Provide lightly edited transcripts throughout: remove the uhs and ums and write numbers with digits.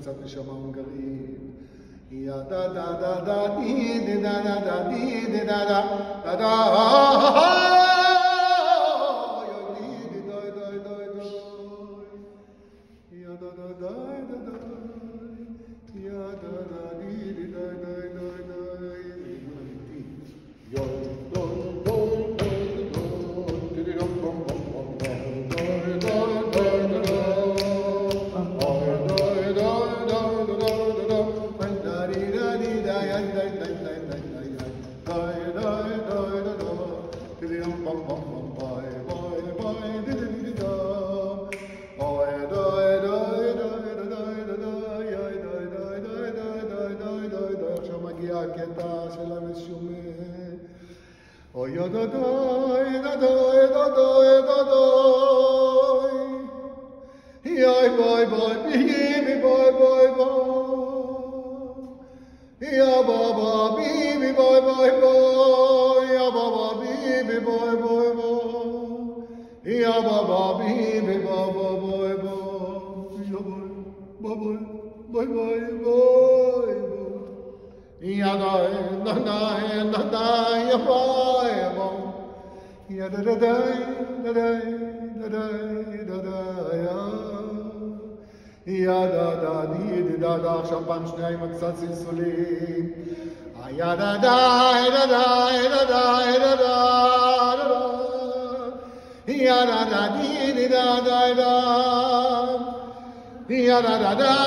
קצת נשמה הונגרית. יא דה דה דה דה די דה דה דה די דה דה דה דה עכשיו פעם שנייה עם הקצת צלצולים. יא דה דה דה דה דה דה דה יא דה דה די דה דה דה יא דה דה דה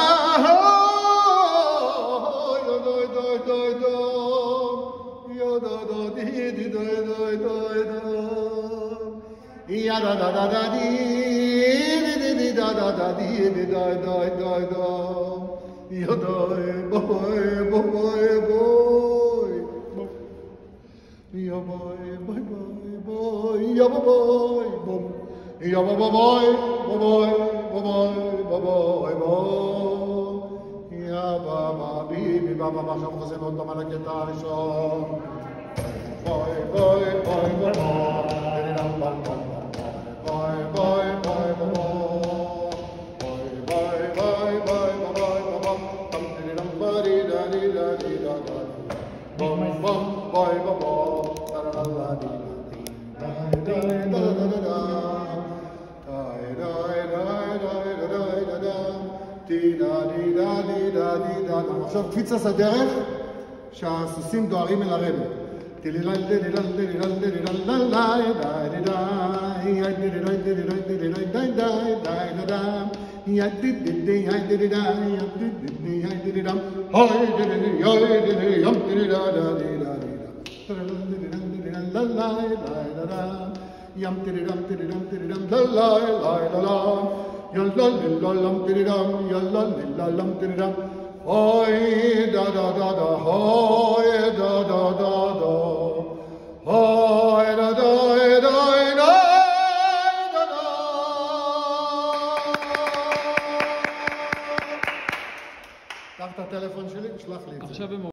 יא דה דה דה דה יא דה דה די די דה דה דה יא דה דה דה דה די די דה דה דה די די דה דה דה דה יא דה בוי בוי בוי יא בוי בוי בוי יא בוי בוי יא בוי בוי בוי בוי בוי יא בבא ביבי בבא עכשיו חוזר עוד פעם על הקטע הראשון בוי בוי בוי בוי בוי בוי בוי עכשיו קפיצת הדרך שהסוסים דוהרים אל הרבי. Hoy da da da da hoy da da da da hoy da da da da da da קח את הטלפון שלי ושלח לי את זה.